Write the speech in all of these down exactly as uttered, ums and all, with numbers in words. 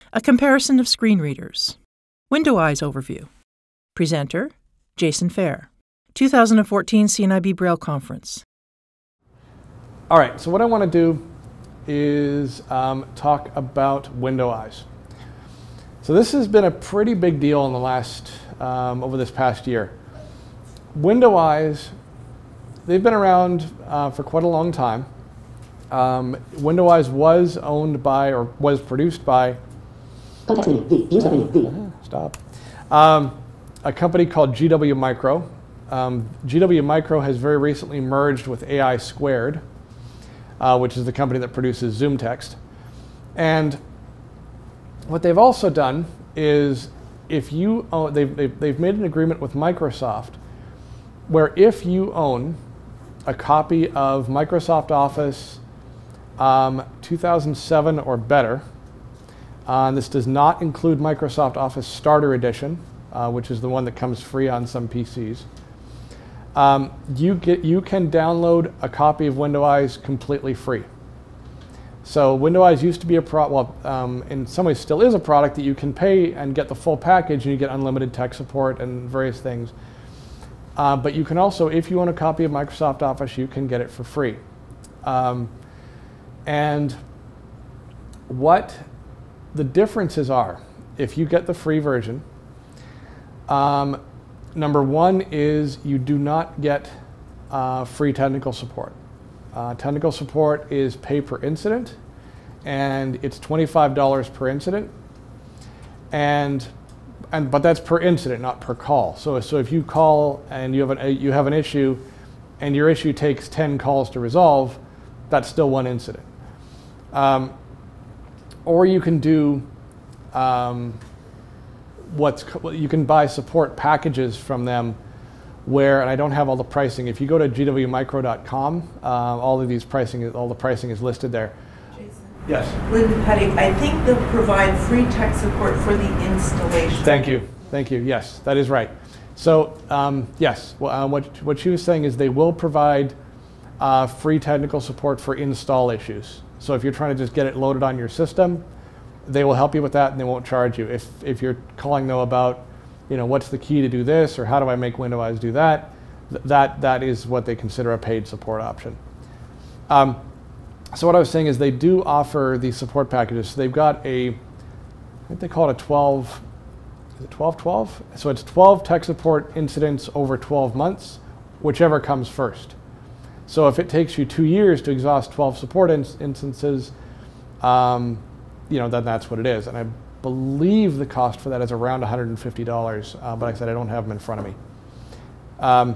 A comparison of screen readers. Window Eyes overview. Presenter, Jason Fair. two thousand fourteen C N I B Braille Conference. All right, so what I want to do is um, talk about Window Eyes. So this has been a pretty big deal in the last, um, over this past year. Window Eyes, they've been around uh, for quite a long time. Um, Window Eyes was owned by, or was produced by, stop, um, a company called G W Micro. Um, G W Micro has very recently merged with A I Squared, uh, which is the company that produces Zoom Text. And what they've also done is, if you own, they've, they've, they've made an agreement with Microsoft where if you own a copy of Microsoft Office um, two thousand seven or better, uh, and this does not include Microsoft Office Starter Edition, uh, which is the one that comes free on some P Cs, um, you, get, you can download a copy of Window Eyes completely free. So Window Eyes used to be a product, well, um, in some ways still is a product that you can pay and get the full package, and you get unlimited tech support and various things. Uh, but you can also, if you own a copy of Microsoft Office, you can get it for free. Um, and what the differences are, if you get the free version, um, number one is you do not get uh, free technical support. Uh, technical support is pay per incident, and it's twenty-five dollars per incident. And, and but that's per incident, not per call. So, so if you call and you have an you have an issue, and your issue takes ten calls to resolve, that's still one incident. Um, or you can do um, what's you can buy support packages from them. Where, and I don't have all the pricing. If you go to G W micro dot com, uh, all of these pricing, all the pricing is listed there. Jason. Yes. Linda Petty, I think they'll provide free tech support for the installation. Thank you, thank you. Yes, that is right. So um, yes, well, uh, what what she was saying is they will provide uh, free technical support for install issues. So if you're trying to just get it loaded on your system, they will help you with that, and they won't charge you. If if you're calling though about, you know, what's the key to do this, or how do I make Window Eyes do that? Th that, that is what they consider a paid support option. Um, so what I was saying is they do offer these support packages. So they've got a, I think they call it a twelve, is it twelve twelve? So it's twelve tech support incidents over twelve months, whichever comes first. So if it takes you two years to exhaust twelve support in instances, um, you know, then that's what it is. And I believe the cost for that is around one hundred fifty dollars, uh, but like I said, I don't have them in front of me. Um,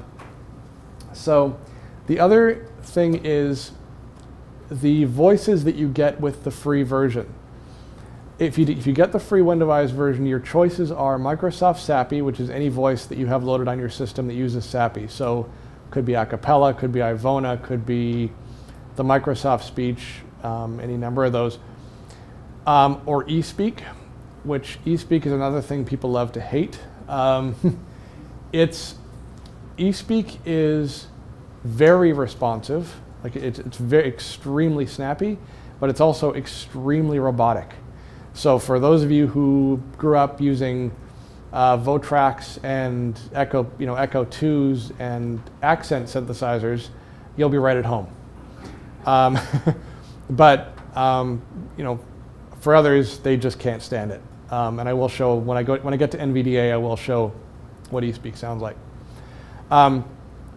so the other thing is the voices that you get with the free version. If you, if you get the free Window Eyes version, your choices are Microsoft SAPI, which is any voice that you have loaded on your system that uses SAPI. So could be Acapella, could be Ivona, could be the Microsoft Speech, um, any number of those. Um, or eSpeak, which eSpeak is another thing people love to hate. Um, it's, eSpeak is very responsive, like it's, it's very extremely snappy, but it's also extremely robotic. So for those of you who grew up using uh, Votrax and Echo, you know, Echo twos and accent synthesizers, you'll be right at home. Um, but um, you know, for others, they just can't stand it. Um, and I will show, when I, go, when I get to N V D A, I will show what eSpeak sounds like. Um,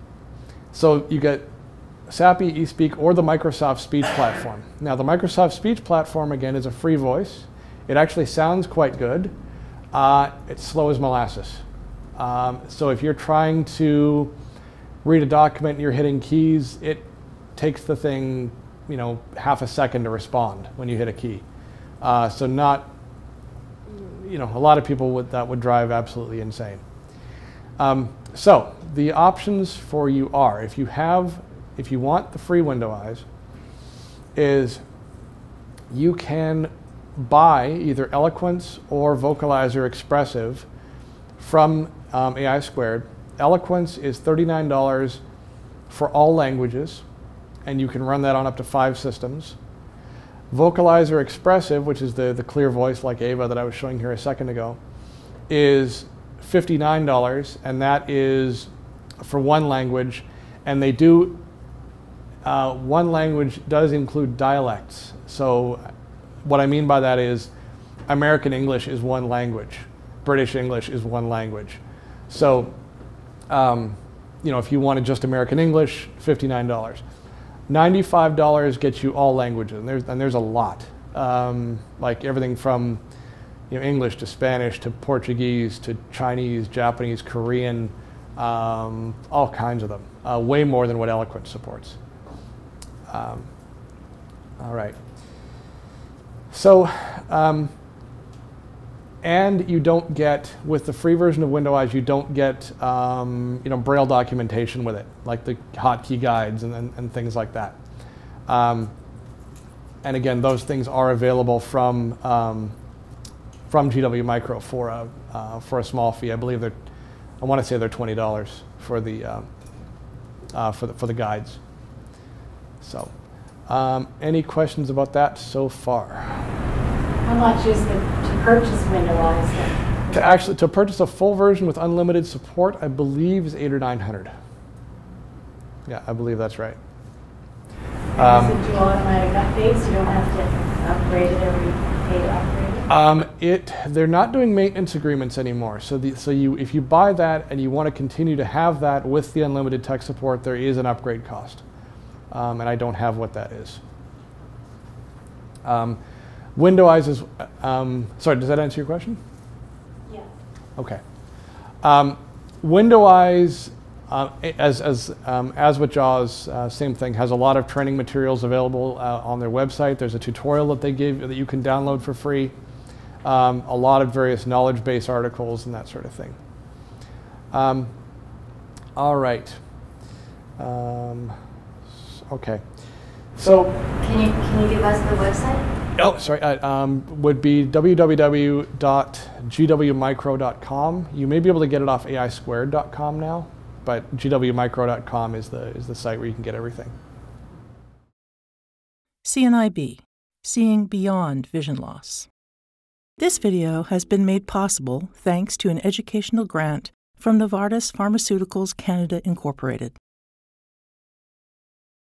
so you get SAPI, eSpeak, or the Microsoft Speech platform. Now the Microsoft Speech platform, again, is a free voice. It actually sounds quite good. Uh, it's slow as molasses. Um, so if you're trying to read a document and you're hitting keys, it takes the thing, you know, half a second to respond when you hit a key. Uh, so not, you know, a lot of people would, that would drive absolutely insane. Um, so the options for you are, if you have, if you want the free Window Eyes, is you can buy either Eloquence or Vocalizer Expressive from um, A I Squared. Eloquence is thirty-nine dollars for all languages, and you can run that on up to five systems. Vocalizer Expressive, which is the, the clear voice like Ava that I was showing here a second ago, is fifty-nine dollars, and that is for one language. And they do, uh, one language does include dialects. So what I mean by that is American English is one language. British English is one language. So, um, you know, if you wanted just American English, fifty-nine dollars. ninety-five dollars gets you all languages, and there's, and there's a lot. Um, like everything from, you know, English to Spanish to Portuguese to Chinese, Japanese, Korean, um, all kinds of them. Uh, way more than what Eloquent supports. Um, all right. So, um, and you don't get, with the free version of Windows, you don't get um, you know, Braille documentation with it, like the hotkey guides and, and, and things like that. Um, and again, those things are available from um, from G W Micro for a uh, for a small fee. I believe they're, I want to say they're twenty dollars for the uh, uh, for the for the guides. So, um, any questions about that so far? How much is the, to purchase Windows? To actually to purchase a full version with unlimited support, I believe is eight or nine hundred. Yeah, I believe that's right. Um, Does it do automatic updates? You don't have to upgrade it every pay to upgrade it. Um, it they're not doing maintenance agreements anymore. So the, so you if you buy that and you want to continue to have that with the unlimited tech support, there is an upgrade cost, um, and I don't have what that is. Um, Windows is, um, sorry, does that answer your question? Yeah. Okay. Um, Windows, uh, as, as, um, as with JAWS, uh, same thing, has a lot of training materials available uh, on their website. There's a tutorial that they give that you can download for free. Um, a lot of various knowledge base articles and that sort of thing. Um, all right. Um, okay. So. Can you, can you give us the website? Oh, sorry, uh, um, would be w w w dot g w micro dot com. You may be able to get it off A I squared dot com now, but g w micro dot com is the, is the site where you can get everything. C N I B, Seeing Beyond Vision Loss. This video has been made possible thanks to an educational grant from Novartis Pharmaceuticals Canada Incorporated.